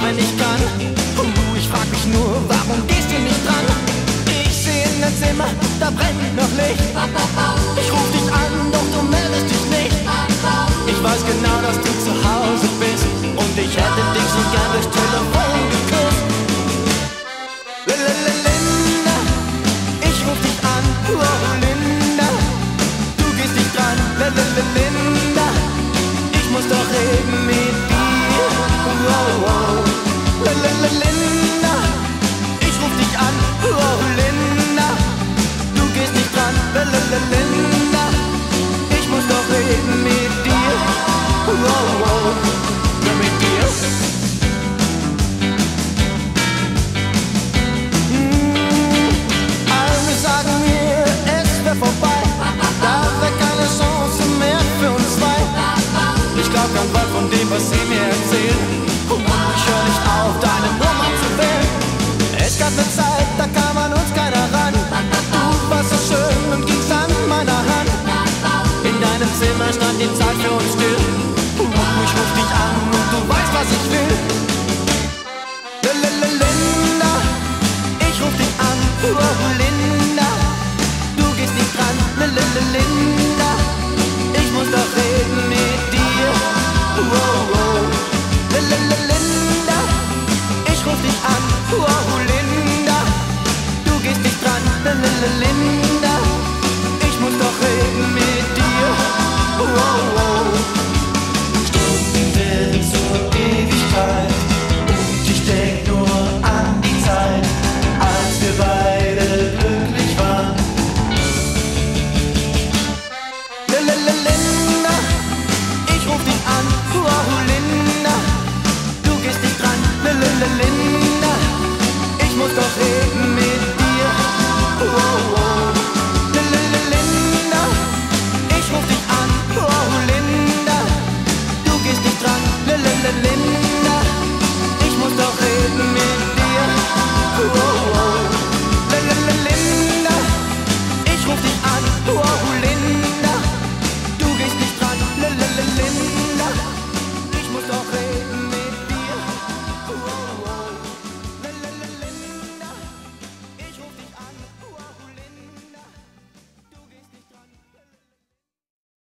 wenn ich kann. Ich frag mich nur, warum gehst du nicht dran? Ich seh in dein Zimmer, da brennt noch Licht. Ich ruf dich an, doch du meldest dich nicht. Ich weiß genau, dass du zu Hause bist und ich hätte dich so gern durchs Telefon geküsst. Linda, ich ruf dich an, oh Linda, du gehst nicht dran. Linda, ich muss doch reden mit dir. Oh, oh. Linda, ich ruf dich an, oh Linda, du gehst nicht dran. Linda, ich muss doch reden mit dir. Oh, oh. Ja, mit dir. Alle sagen mir, es wär vorbei, da wär keine Chance mehr für uns zwei. Ich glaub kein Wort von dem, was sie mir erzählen. Ich hör nicht auf, deine Nummer zu wählen. Es gab eine Zeit, da kam an uns keiner ran. Du warst so schön und gingst an meiner Hand. In deinem Zimmer stand die Zeit für uns still. Ich ruf dich an und du weißt, was ich will. Linda, ich ruf dich an, oh Linda, du gehst nicht dran. Linda, ich muss doch reden mit dir. Oh, oh. Linda, ich ruf dich an, oh Linda, du gehst nicht dran. Linda, ich muss doch reden mit dir. Oh, oh. Stunden werden zur Ewigkeit und ich denk nur an die Zeit, als wir beide glücklich waren. Linda, ich ruf dich an, oh Linda, du gehst nicht dran. Linda.